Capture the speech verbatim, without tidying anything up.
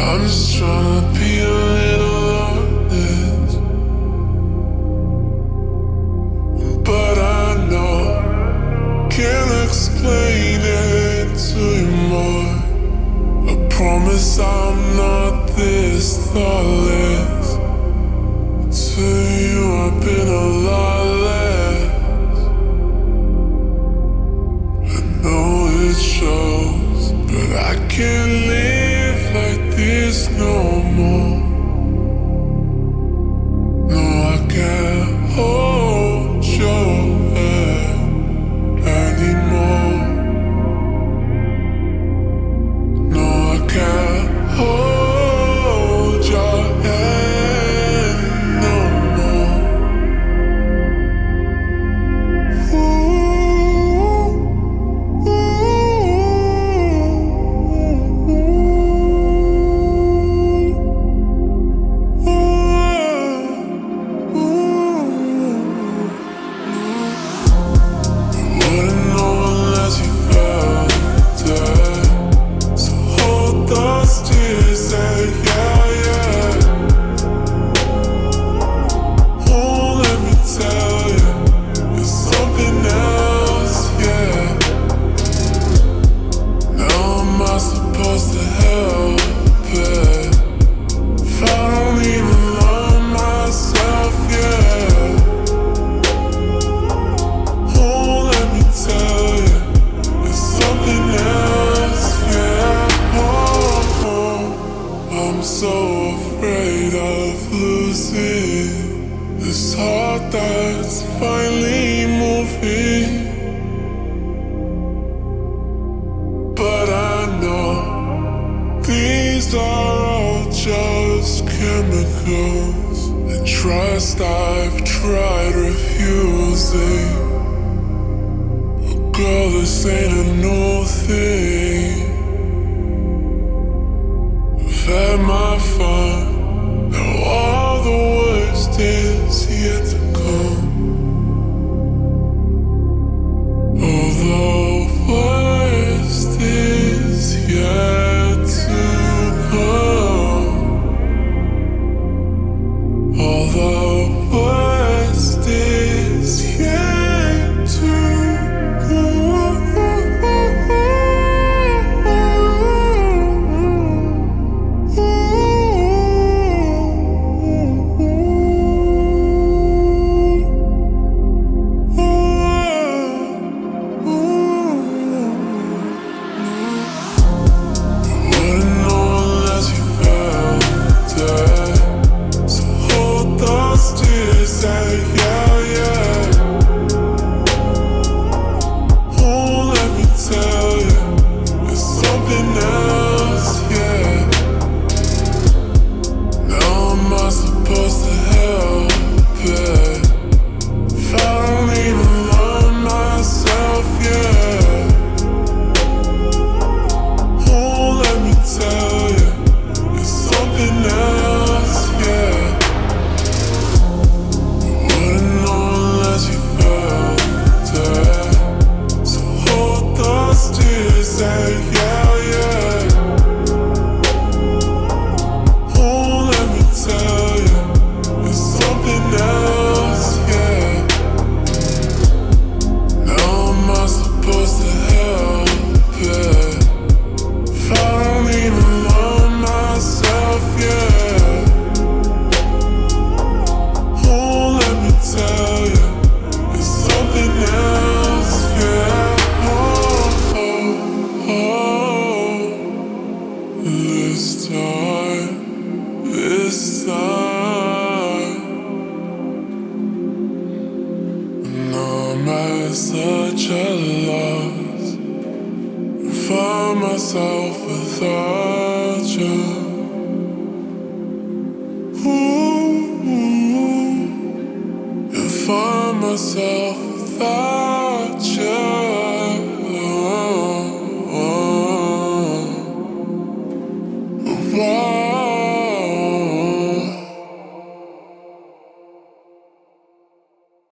I'm just trying to be a little honest, but I know can't explain it to you more. I promise I'm not this thoughtless. To you I've been a lot less. I know it shows, but I can't live like this no more. No, I can't hold your hand anymore. No, I can't hold your hand no more. Ooh, wouldn't know unless you felt it. So hold those tears and yeah, yeah. Oh, let me tell you, it's something else, yeah. Now am I supposed to help it if I don't even love myself, yeah? Oh, let me tell you, it's something else, yeah. Oh, oh, I'm so afraid of losing this heart that's finally moving. But I know these are all just chemicals, and trust I've tried refusing. Girl, this ain't a new thing. I've had my fun, now all the worst is yet to come. All the worst is yet to come. All the worst is yet to come. Wouldn't know unless you felt it. So hold those tears and yeah, yeah. Oh, let me tell you, it's something else, yeah. Now am I supposed to help it if I don't even love myself, yeah? Oh, let me tell you, it's something else, yeah. Wouldn't know unless you felt it. So hold those tears and yeah, yeah. Oh, let me tell you, it's something else, yeah. Now am I supposed to help it if I don't even love myself, yeah? Oh, let me tell you, it's something else, yeah. Oh, oh, oh. This time, this time, and I'm at such a loss. Find myself without you. Ooh, and find myself without